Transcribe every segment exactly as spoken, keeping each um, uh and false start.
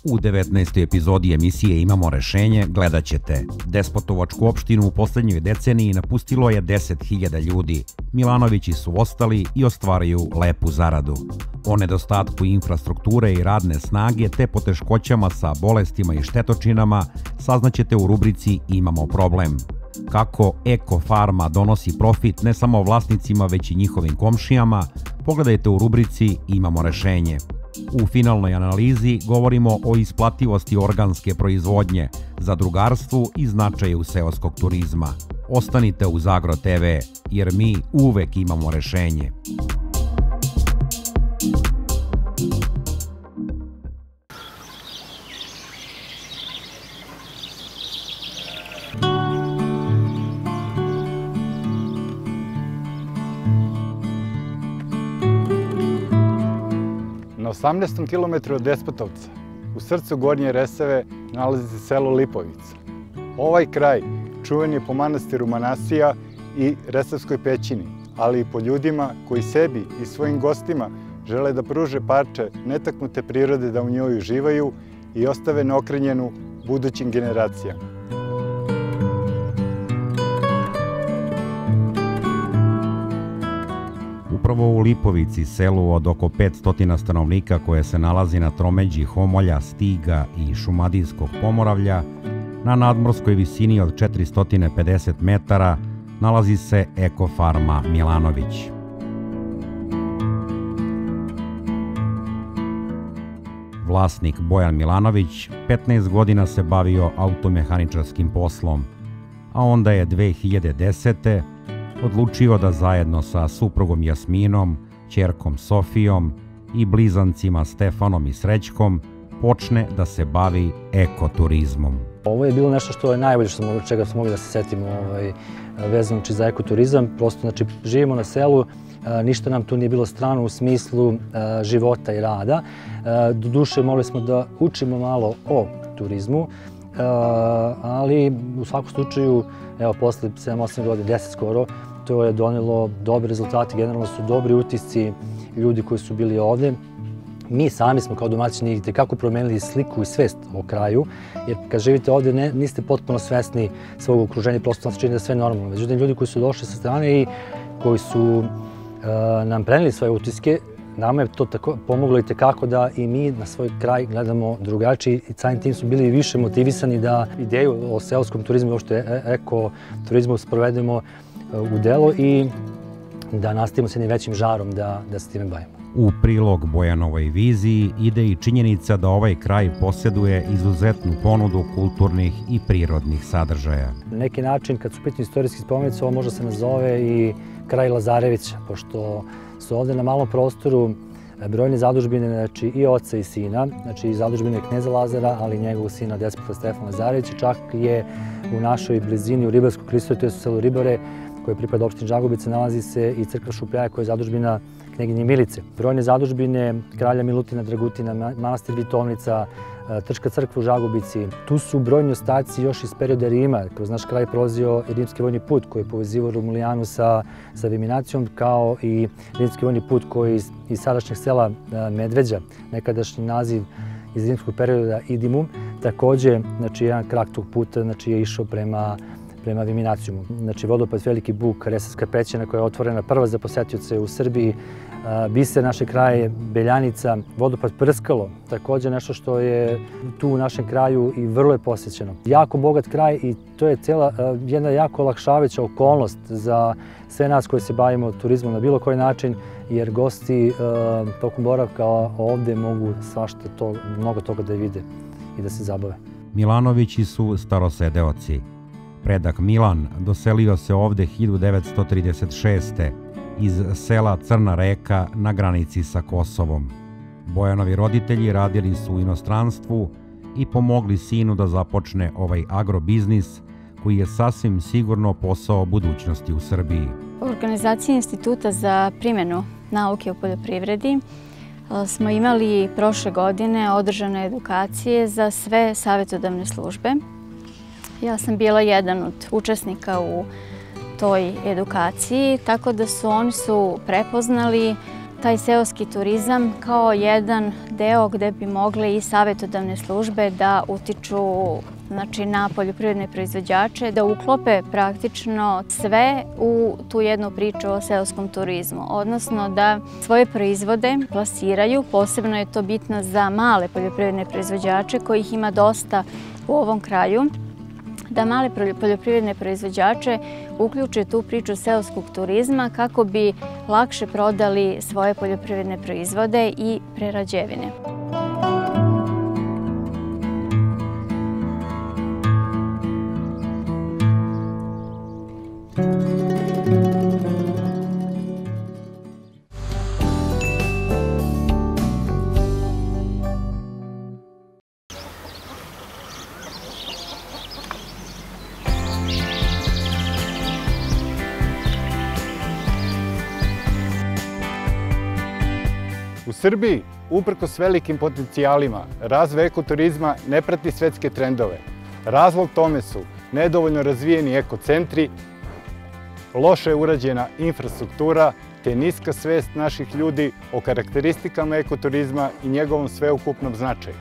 U devetnaestoj epizodi emisije Imamo rešenje gledat ćete. Despotovačku opštinu u poslednjoj deceniji napustilo je deset hiljada ljudi. Milanovići su ostali i ostvaraju lepu zaradu. O nedostatku infrastrukture i radne snage te poteškoćama sa bolestima i štetočinama saznaćete u rubrici Imamo problem. Kako Eko Farma donosi profit ne samo vlasnicima već i njihovim komšijama, pogledajte u rubrici Imamo rešenje. U finalnoj analizi govorimo o isplativosti organske proizvodnje, zadrugarstvu i značaju seoskog turizma. Ostanite uz Agro te ve, jer mi uvek imamo rešenje. Na osamnaestom kilometru od Despotovca, u srcu Gornje Resave, nalazi se selo Lipovica. Ovaj kraj čuven je po manastiru Manasija i Resavskoj pećini, ali i po ljudima koji sebi i svojim gostima žele da pruže parče netaknute prirode da u njoj uživaju i ostave neokrenjenu budućim generacijama. Upravo u Lipovici, selu od oko petsto stanovnika koje se nalazi na tromeđi Homolja, Stiga i Šumadijskog pomoravlja, na nadmorskoj visini od četiristo pedeset metara nalazi se Eko Farma Milanović. Vlasnik Bojan Milanović petnaest godina se bavio automehaničarskim poslom, a onda je dve hiljade desete. odlučio da zajedno sa suprugom Jasminom, ćerkom Sofijom i blizancima Stefanom i Srećkom počne da se bavi ekoturizmom. Ovo je bilo nešto što je najbolje što smo, čega smo mogli da se setimo ovaj, vezano za ekoturizam. Prosto, znači, živimo na selu, ništa nam tu nije bilo strano u smislu života i rada. Doduše, mogli smo da učimo malo o turizmu, ali u svakom slučaju, evo, posle sedam osam godina, deset skoro, to je donelo dobre rezultate, generalno su dobri utisci ljudi koji su bili ovde. Mi sami smo kao domaćini kako promenili sliku i svest o kraju, jer kad živite ovde niste potpuno svesni svog okruženja, prosto vam se čini da je sve normalno. Međutim, ljudi koji su došli sa strane i koji su nam preneli svoje utiske, nama je to pomoglo i tekako da i mi na svoj kraj gledamo drugačiji i samim tim su bili više motivisani da ideju o seoskom turizmu i uopšte ekoturizmu sprovedemo u delo i da nastavimo s jednim većim žarom da se time bavimo. U prilog Bojanovoj viziji ide i činjenica da ovaj kraj posjeduje izuzetnu ponudu kulturnih i prirodnih sadržaja. Na neki način, kad su pitanje istorijski spomenici, ovo možda se nazove i kraj Lazarevića, pošto su ovde na malom prostoru brojne zadužbine, znači i oca i sina, znači i zadužbine kneza Lazara, ali i njegovog sina despota Stefana Lazarevića, čak je u našoj blizini u Ribarskoj klisuri, to je u selu Ribare, koje pripada opštini Žagubica, nalazi se i crkva Šupljaja koja je zadužbina kneginje Milice. Brojne zadužbine kralja Milutina Dragutina, manastir Vitovnica, Trška crkva u Žagubici. Tu su brojni ostaci još iz perioda Rima. Kroz naš kraj prolazio i rimski vojni put koji je povezivao Romulijanu sa Viminacijom, kao i rimski vojni put koji iz sadašnjeg sela Medveđa, nekadašnji naziv iz rimskog perioda Idimum. Takođe, znači, jedan krak tog puta znači, je išao prema prema Viminacijumu. Znači, vodopad Veliki Buk, Resavska pećina koja je otvorena prva za posetioce u Srbiji, biser naše kraje, Beljanica, vodopad Prskalo, takođe nešto što je tu u našem kraju i vrlo je posećeno. Jako bogat kraj i to je cijela jedna jako olakšavajuća okolnost za sve nas koji se bavimo turizmom na bilo koji način, jer gosti tokom boravka ovde mogu svašta to, mnogo toga da vide i da se zabave. Milanovići su starosedeoci. Predak Milan doselio se ovde hiljadu devetsto trideset šeste. iz sela Crna Reka na granici sa Kosovom. Bojanovi roditelji radili su u inostranstvu i pomogli sinu da započne ovaj agrobiznis koji je sasvim sigurno posao budućnosti u Srbiji. U organizaciji Instituta za primjenu nauke u poljoprivredi smo imali prošle godine održane edukacije za sve savjetodavne službe. Ja sam bila jedan od učesnika u toj edukaciji, tako da su oni su prepoznali taj seoski turizam kao jedan deo gde bi mogle i savjetodavne službe da utiču znači, na poljoprivredne proizvođače, da uklope praktično sve u tu jednu priču o seoskom turizmu, odnosno da svoje proizvode plasiraju. Posebno je to bitno za male poljoprivredne proizvođače kojih ima dosta u ovom kraju, da male poljoprivredne proizvođače uključe tu priču seoskog turizma kako bi lakše prodali svoje poljoprivredne proizvode i prerađevine. U Srbiji, uprkos velikim potencijalima, razvoj ekoturizma ne prati svetske trendove. Razlog tome su nedovoljno razvijeni ekocentri, loše urađena infrastruktura te niska svest naših ljudi o karakteristikama ekoturizma i njegovom sveukupnom značaju.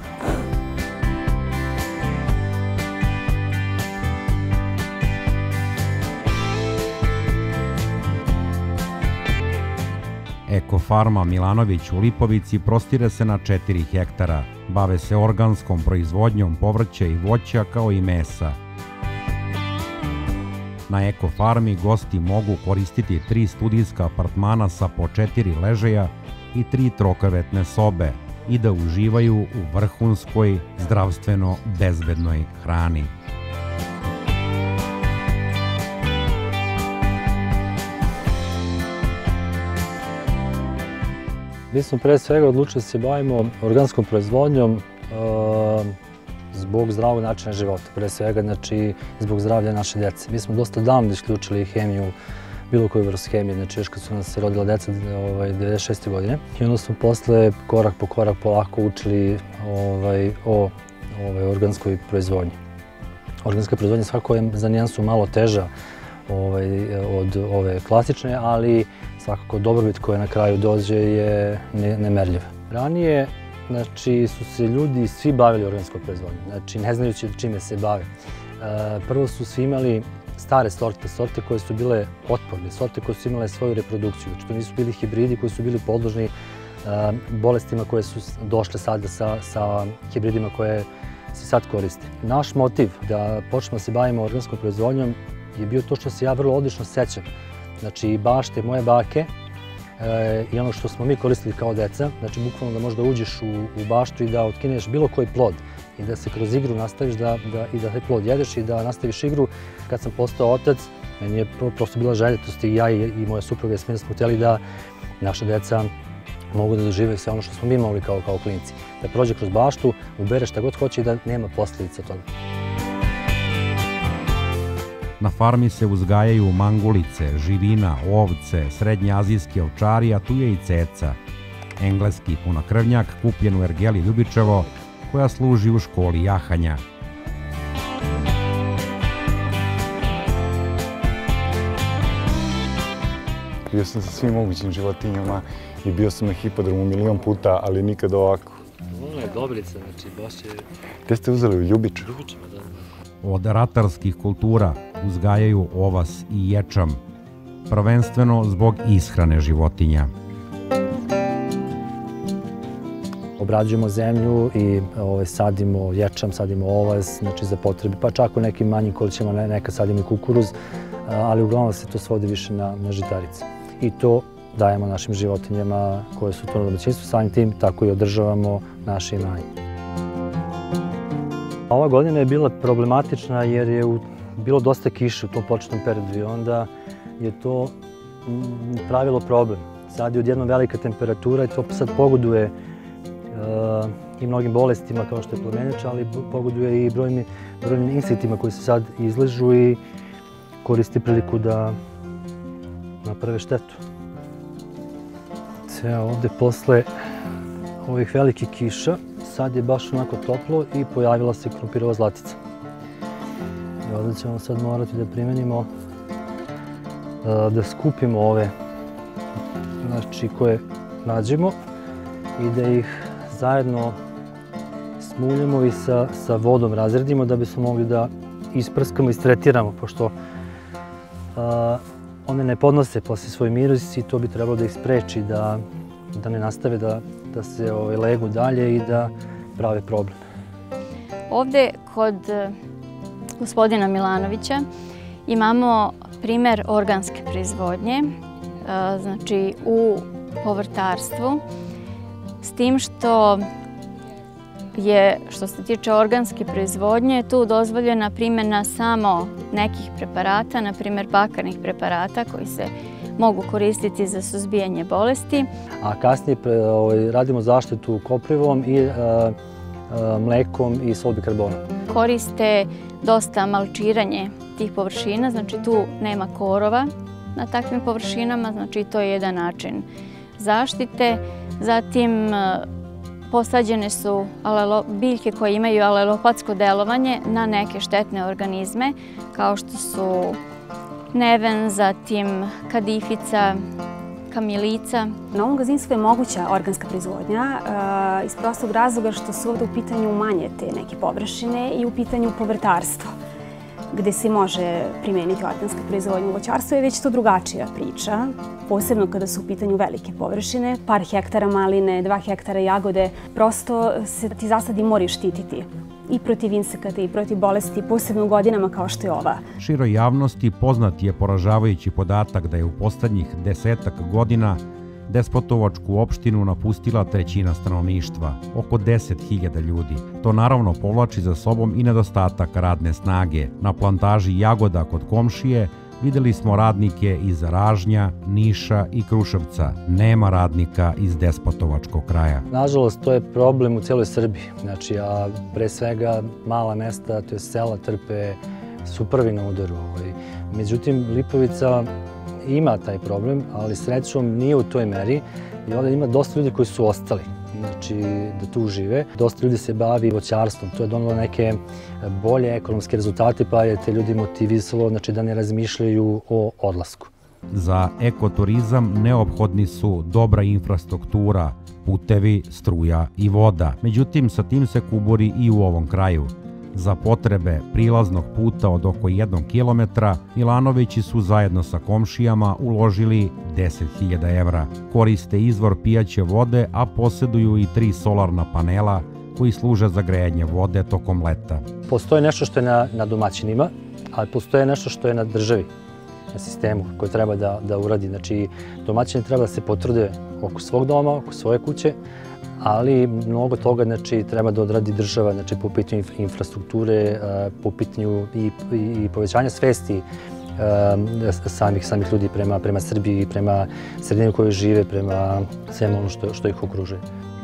Ekofarma Milanović u Lipovici prostire se na četiri hektara. Bave se organskom proizvodnjom povrća i voća kao i mesa. Na ekofarmi gosti mogu koristiti tri studijska apartmana sa po četiri ležaja i tri trokavetne sobe i da uživaju u vrhunskoj, zdravstveno bezbednoj hrani. Mi smo pre svega odlučili da se bavimo organskom proizvodnjom zbog zdravog načina života, pre svega znači zbog zdravlja naše djece. Mi smo dosta davno isključili hemiju, bilo koju vrstu hemije, znači još kad su nas se rodila deca devedeset šeste godine. I onda smo posle korak po korak polako učili o organskoj proizvodnji. Organska proizvodnja svakako je za nijansu malo teža od ove klasične, ali svakako dobrobit koja na kraju dođe je nemerljiva. Ranije znači, su se ljudi svi bavili organskom proizvodnjom, znači ne znajući čime se bave. Prvo su svi imali stare sorte, sorte koje su bile otporne, sorte koje su imale svoju reprodukciju, znači to nisu bili hibridi koji su bili podložni bolestima koje su došle sada sa hibridima koje se sad koriste. Naš motiv da počnemo da se bavimo organskom proizvodnjom je bio to što se ja vrlo odlično sećam. Znači, bašte moje bake i ono što smo mi koristili kao deca, znači bukvalno da možda uđeš u baštu i da otkineš bilo koji plod i da se kroz igru nastaviš i da taj plod jedeš i da nastaviš igru. Kad sam postao otac, meni je prosto bila željetost i ja i moja supruga Jasmina smo htjeli da naša deca mogu da dožive sve ono što smo mi imali kao klinici. Da prođe kroz baštu, ubere šta god hoće i da nema posljedica toga. Na farmi se uzgajaju mangulice, živina, ovce, srednjeazijski ovčari, a tu je i ceca. Engleski punokrvnjak kupljen u ergeli Ljubičevo, koja služi u školi jahanja. Bio sam sa svim mogućim životinjama i bio sam na hipodromu milion puta, ali nikad ovako. Ovo je Dobrica, znači baš je... Gde ste uzeli u Ljubičevo? Ljubičevo, da. Od ratarskih kultura uzgajaju ovas i ječam, prvenstveno zbog ishrane životinja. Obrađujemo zemlju i sadimo ječam, sadimo ovas, znači za potrebe, pa čak u nekim manjim količinama neka sadimo i kukuruz, ali uglavnom se to svodi više na žitarice. I to dajemo našim životinjama koje su to na domaćinstvu, samim tim tako i održavamo naše imanje. Ova godina je bila problematična jer je bilo dosta kiše u tom početnom periodu i onda je to pravilo problem. Sad je odjednom velika temperatura i to sad pogoduje i mnogim bolestima kao što je plemenjača, ali pogoduje i brojnim insektima koji se sad izležu i koriste priliku da naprave štetu. Sve ovde posle ovih velikih kiša sad je baš onako toplo i pojavila se krompirova zlatica. I ovdje ćemo sad morati da primenimo, da skupimo ove, znači koje nađemo i da ih zajedno smuljemo i sa, sa vodom razredimo da bismo mogli da isprskamo i istretiramo, pošto a, one ne podnose posle svoj miris i to bi trebalo da ih spreči da, da ne nastave da, da se ovaj, legu dalje i da prave problem. Ovde kod gospodina Milanovića imamo primer organske proizvodnje, znači u povrtarstvu, s tim što je, što se tiče organske proizvodnje, tu dozvoljena primjena samo nekih preparata, na primjer bakarnih preparata koji se mogu koristiti za suzbijanje bolesti. A kasnije radimo zaštitu koprivom i mlekom i solbikarbonom. Koriste dosta malčiranje tih površina, znači tu nema korova na takvim površinama, znači to je jedan način zaštite. Zatim posađene su biljke koje imaju alelopatsko delovanje na neke štetne organizme, kao što su neven, zatim kadifica, kamilica. Na ovom gazdinstvu je moguća organska proizvodnja iz prostog razloga što su ovdje u pitanju manje te neke površine i u pitanju povrtarstvo, gde se može primijeniti organska proizvodnja. U voćarstvu je već to drugačija priča, posebno kada su u pitanju velike površine, par hektara maline, dva hektara jagode. Prosto se ti zasadi moraju štititi i protiv insekata i protiv bolesti, posebno u godinama kao što je ova. Široj javnosti poznat je poražavajući podatak da je u poslednjih desetak godina Despotovačku opštinu napustila trećina stanovništva, oko deset hiljada ljudi. To naravno povlači za sobom i nedostatak radne snage. Na plantaži jagoda kod komšije videli smo radnike iz Ražnja, Niša i Kruševca. Nema radnika iz Despotovačkog kraja. Nažalost, to je problem u cijeloj Srbiji. Znači, a pre svega mala mesta, to je sela, trpe, su prvi na udaru. Međutim, Lipovica ima taj problem, ali srećom nije u toj meri i ovdje ima dosta ljudi koji su ostali, znači da tu žive. Dosta ljudi se bavi voćarstvom, to je donalo neke bolje ekonomske rezultate pa je te ljudi motivisalo, znači da ne razmišljaju o odlasku. Za ekoturizam neophodni su dobra infrastruktura, putevi, struja i voda. Međutim, sa tim se kuburi i u ovom kraju. Za potrebe prilaznog puta od oko jednog kilometra, Milanovići su zajedno sa komšijama uložili deset hiljada evra. Koriste izvor pijaće vode, a posjeduju i tri solarna panela koji služe za grejanje vode tokom leta. Postoje nešto što je na, na domaćinima, ali postoje nešto što je na državi, na sistemu koji treba da, da uradi. Znači, domaćini treba da se potvrde oko svog doma, oko svoje kuće, ali mnogo toga znači, treba da odradi država znači, po pitanju infrastrukture, po pitanju i, i povećanja svesti samih, samih ljudi prema, prema Srbiji, prema sredini u kojoj žive, prema svemu ono što, što ih okružuje.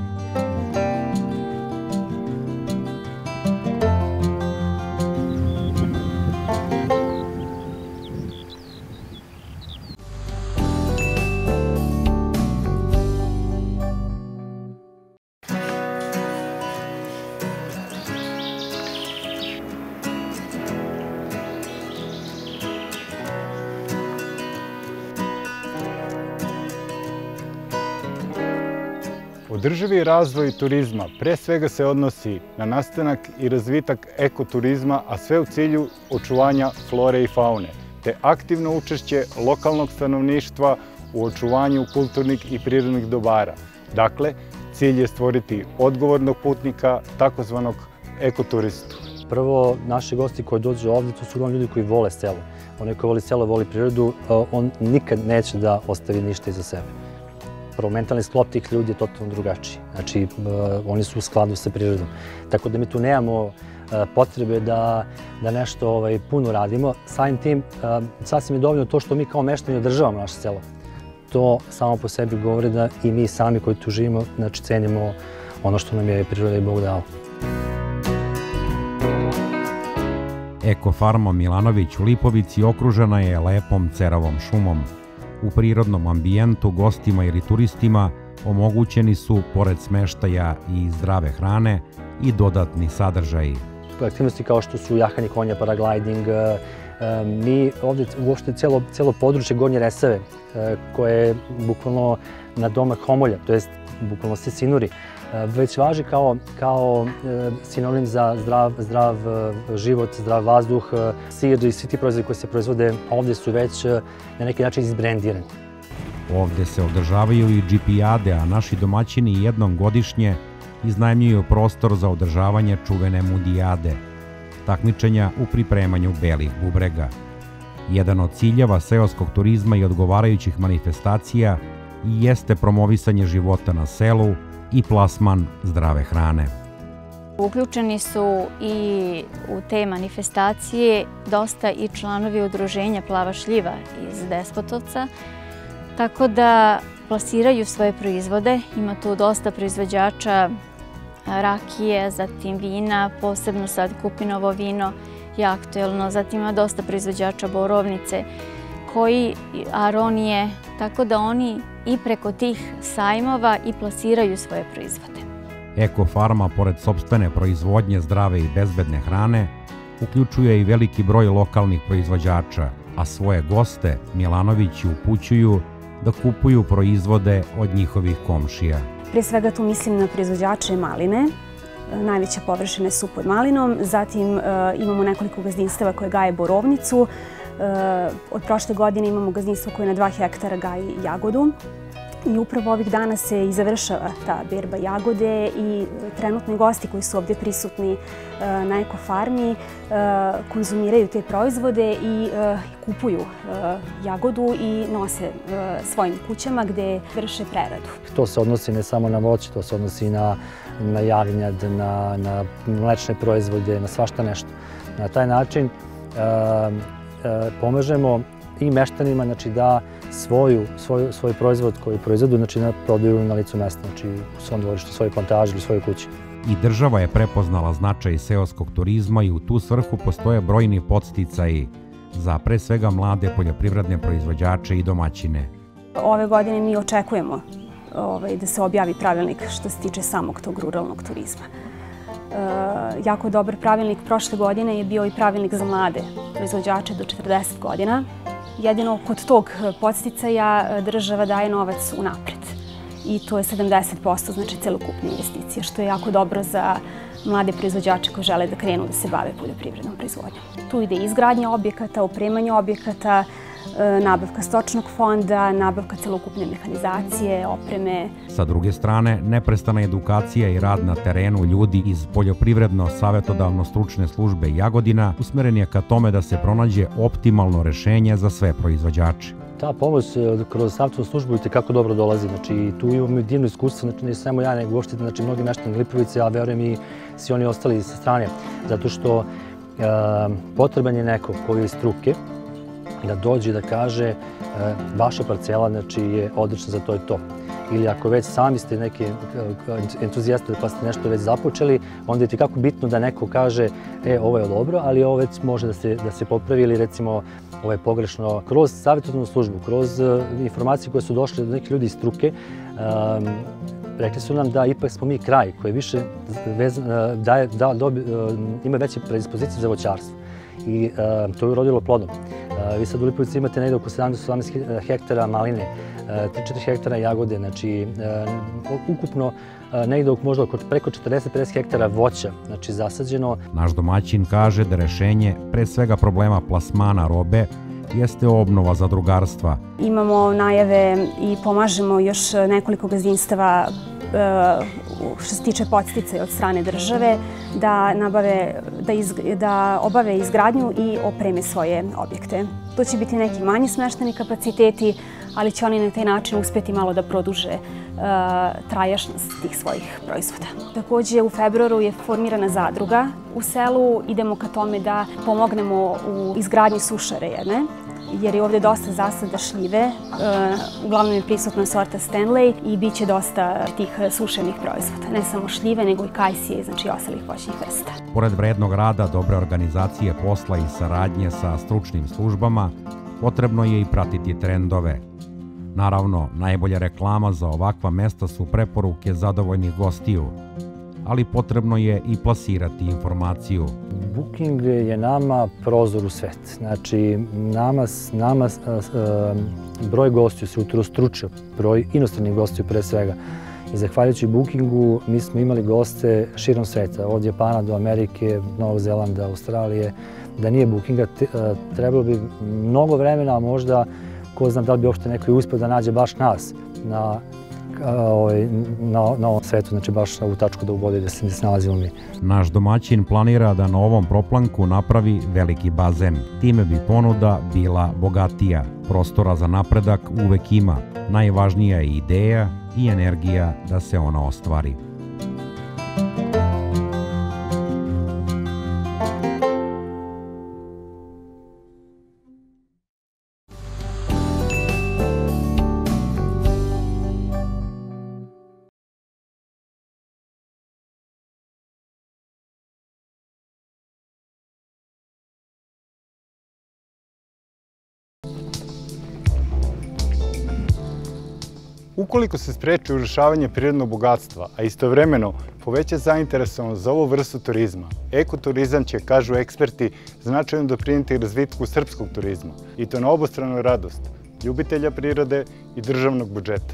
Održivi razvoj turizma pre svega se odnosi na nastanak i razvitak ekoturizma, a sve u cilju očuvanja flore i faune, te aktivno učešće lokalnog stanovništva u očuvanju kulturnih i prirodnih dobara. Dakle, cilj je stvoriti odgovornog putnika, takozvanog ekoturistu. Prvo, naši gosti koji dođu ovdje, to su uglavnom ljudi koji vole selo. Onaj koji voli selo, voli prirodu, on nikad neće da ostavi ništa iza sebe. Prvo, mentalni sklop tih ljudi je totalno drugačiji. Znači, oni su u skladu sa prirodom. Tako da mi tu nemamo potrebe da, da nešto ovaj, puno radimo. Samim tim, sasvim je dovoljno to što mi kao meštani održavamo naše selo. To samo po sebi govori da i mi sami koji tu živimo, znači, cenimo ono što nam je priroda i Bog dao. Ekofarma Milanović u Lipovici okružena je lepom ceravom šumom. U prirodnom ambijentu gostima ili turistima omogućeni su, pored smeštaja i zdrave hrane, i dodatni sadržaji. Aktivnosti kao što su jahanje konja, paragliding, Mi ovdje uopšte cijelo, cijelo područje Gornje Resave, koje je bukvalno na domak Homolja, to jest bukvalno se sinuri, već važi kao, kao sinonim za zdrav, zdrav život, zdrav vazduh. Sir i svi ti proizvodi koji se proizvode ovdje su već na neki način izbrendirani. Ovdje se održavaju i džipijade, a naši domaćini jednom godišnje iznajmljuju prostor za održavanje čuvene mudijade, takmičenja u pripremanju belih bubrega. Jedan od ciljeva seoskog turizma i odgovarajućih manifestacija jeste promovisanje života na selu i plasman zdrave hrane. Uključeni su i u te manifestacije dosta i članovi udruženja Plava šljiva iz Despotovca, tako da plasiraju svoje proizvode. Ima tu dosta proizvođača rakije, zatim vina, posebno sad kupinovo vino je aktuelno, zatim ima dosta proizvođača borovnice, koji aronije, tako da oni i preko tih sajmova i plasiraju svoje proizvode. Eko Farma, pored sopstvene proizvodnje zdrave i bezbedne hrane, uključuje i veliki broj lokalnih proizvođača, a svoje goste Milanovići upućuju da kupuju proizvode od njihovih komšija. Prije svega tu mislim na proizvođače maline. Najveće površine su pod malinom. Zatim imamo nekoliko gazdinstava koje gaje borovnicu. Od prošle godine imamo gazdinstvo koje na dva hektara gaji jagodu. I upravo ovih dana se i završava ta berba jagode i trenutni gosti koji su ovdje prisutni na Eko Farmi konzumiraju te proizvode i kupuju jagodu i nose svojim kućama gdje vrše preradu. To se odnosi ne samo na voće, to se odnosi na, na jagnjad, na, na mlečne proizvode, na svašta nešto. Na taj način pomažemo i meštanima, znači, da svoju, svoju, svoj proizvod koji proizvodu, znači, prodaju na licu mesta, znači u svom dvorištu, svojoj plantaži ili svojoj kući. I država je prepoznala značaj seoskog turizma i u tu svrhu postoje brojni podsticaji za pre svega mlade poljoprivredne proizvođače i domaćine. Ove godine mi očekujemo ovaj, da se objavi pravilnik što se tiče samog tog ruralnog turizma. E, jako dobar pravilnik prošle godine je bio i pravilnik za mlade proizvođače do četrdeset godina. Jedino kod tog podsticaja država daje novac unapred. I to je sedamdeset posto, znači celokupne investicije, što je jako dobro za mlade proizvođače koji žele da krenu da se bave poljoprivrednom proizvodnjom. Tu ide izgradnja objekata, opremanje objekata, nabavka stočnog fonda, nabavka celokupne mehanizacije, opreme. Sa druge strane, neprestana edukacija i rad na terenu ljudi iz poljoprivredno-savetodavno-stručne službe Jagodina usmeren je ka tome da se pronađe optimalno rešenje za sve proizvođače. Ta pomoć kroz savjetodavnu službu itekako dobro dolazi. Znači, tu imamo divno iskustvo, znači, ne samo ja, nego uopšte, znači, mnogi meštani Lipovice, a verujem i svi oni ostali sa strane. Zato što e, potreban je neko koji je iz struke, da dođe i da kaže e, vaša parcela, znači, je odlična za to i to. Ili ako već sami ste neki entuzijasti pa ste nešto već započeli, onda je itekako bitno da neko kaže e, ovo je dobro, ali ovo već može da se, da se popravi ili recimo ovo je pogrešno. Kroz savjetodavnu službu, kroz uh, informacije koje su došle od nekih ljudi iz struke, um, rekli su nam da ipak smo mi kraj koji više vezan, uh, daje, da, dobi, uh, ima veće predispozicije za voćarstvo. I uh, to je urodilo plodom. Uh, vi sad u Lipovici imate negdje oko sedamdeset do osamnaest hektara maline, tri do četiri hektara jagode, znači uh, ukupno uh, negdje možda oko preko četrdeset do pedeset hektara voća, znači zasađeno. Naš domaćin kaže da rešenje pre svega problema plasmana robe jeste obnova zadrugarstva. Imamo najave i pomažemo još nekoliko gazdinstava što se tiče podsticaja od strane države da, nabave, da, iz, da obave izgradnju i opreme svoje objekte. To će biti neki manji smešteni kapaciteti, ali će oni na taj način uspjeti malo da produže uh, trajašnost tih svojih proizvoda. Također u februaru je formirana zadruga u selu. Idemo ka tome da pomognemo u izgradnji sušare jedne, jer je ovdje dosta zasada šljive, uglavnom je prisutna sorta Stanley i bit će dosta tih sušenih proizvoda. Ne samo šljive, nego i kajsije, znači ostalih voćnih vrsta. Pored vrednog rada, dobre organizacije posla i saradnje sa stručnim službama, potrebno je i pratiti trendove. Naravno, najbolja reklama za ovakva mesta su preporuke zadovoljnih gostiju, ali potrebno je i plasirati informaciju. Booking je nama prozor u svet. Znači, nama, nama broj gostiju se utrostručio, broj inostranih gostiju pre svega. I zahvaljujući Bookingu mi smo imali goste širom sveta, od Japana do Amerike, Novog Zelanda, Australije. Da nije Bookinga, trebalo bi mnogo vremena, a možda ko zna da li bi uopšte neko i uspio da nađe baš nas na, na, na ovom svetu, znači baš na ovu tačku da u vodi gde se nalazimo mi. Naš domaćin planira da na ovom proplanku napravi veliki bazen. Time bi ponuda bila bogatija. Prostora za napredak uvek ima. Najvažnija je ideja i energija da se ona ostvari. Ukoliko se spreči urušavanje prirodnog bogatstva, a istovremeno poveća zainteresovanost za ovu vrstu turizma, ekoturizam će, kažu eksperti, značajno doprineti razvitku srpskog turizma, i to na obostranu radost ljubitelja prirode i državnog budžeta.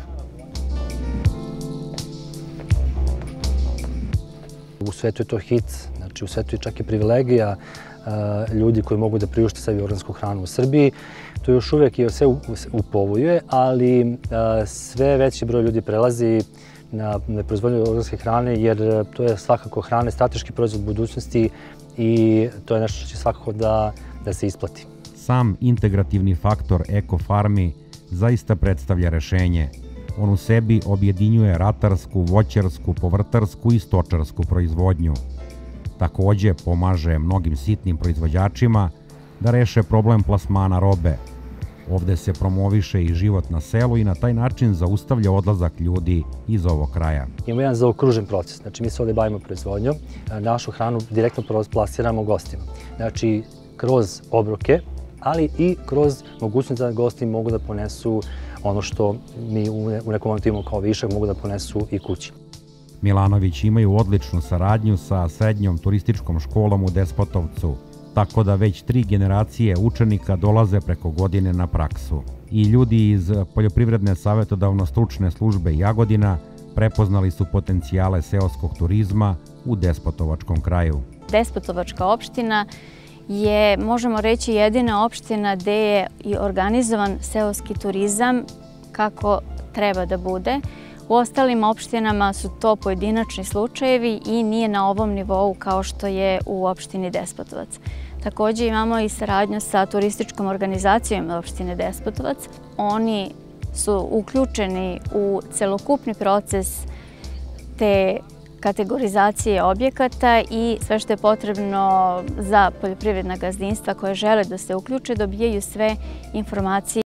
U svetu je to hit, znači u svetu je čak i privilegija ljudi koji mogu da priušte sebi organsku hranu u Srbiji. To još uvijek je sve upovuje, ali sve veći broj ljudi prelazi na proizvodnju organske hrane, jer to je svakako hrana, strateški proizvod budućnosti i to je nešto što će svakako da, da se isplati. Sam integrativni faktor ekofarmi zaista predstavlja rešenje. On u sebi objedinjuje ratarsku, voćarsku, povrtarsku i stočarsku proizvodnju. Takođe pomaže mnogim sitnim proizvođačima da reše problem plasmana robe. Ovde se promoviše i život na selu i na taj način zaustavlja odlazak ljudi iz ovog kraja. Imamo jedan zaokružen proces. Znači, mi se ovde bavimo proizvodnjom, našu hranu direktno plasiramo gostima. Znači, kroz obroke, ali i kroz mogućnost da gosti mogu da ponesu ono što mi u nekom momentu imamo kao višak, mogu da ponesu i kući. Milanović imaju odličnu saradnju sa srednjom turističkom školom u Despotovcu, tako da već tri generacije učenika dolaze preko godine na praksu. I ljudi iz Poljoprivredne savjetodavno-stručne službe Jagodina prepoznali su potencijale seoskog turizma u Despotovačkom kraju. Despotovačka opština je, možemo reći, jedina opština gde je i organizovan seoski turizam kako treba da bude. U ostalim opštinama su to pojedinačni slučajevi i nije na ovom nivou kao što je u opštini Despotovac. Takođe imamo i saradnju sa turističkom organizacijom opštine Despotovac. Oni su uključeni u celokupni proces te kategorizacije objekata i sve što je potrebno za poljoprivredna gazdinstva koje žele da se uključe dobijaju sve informacije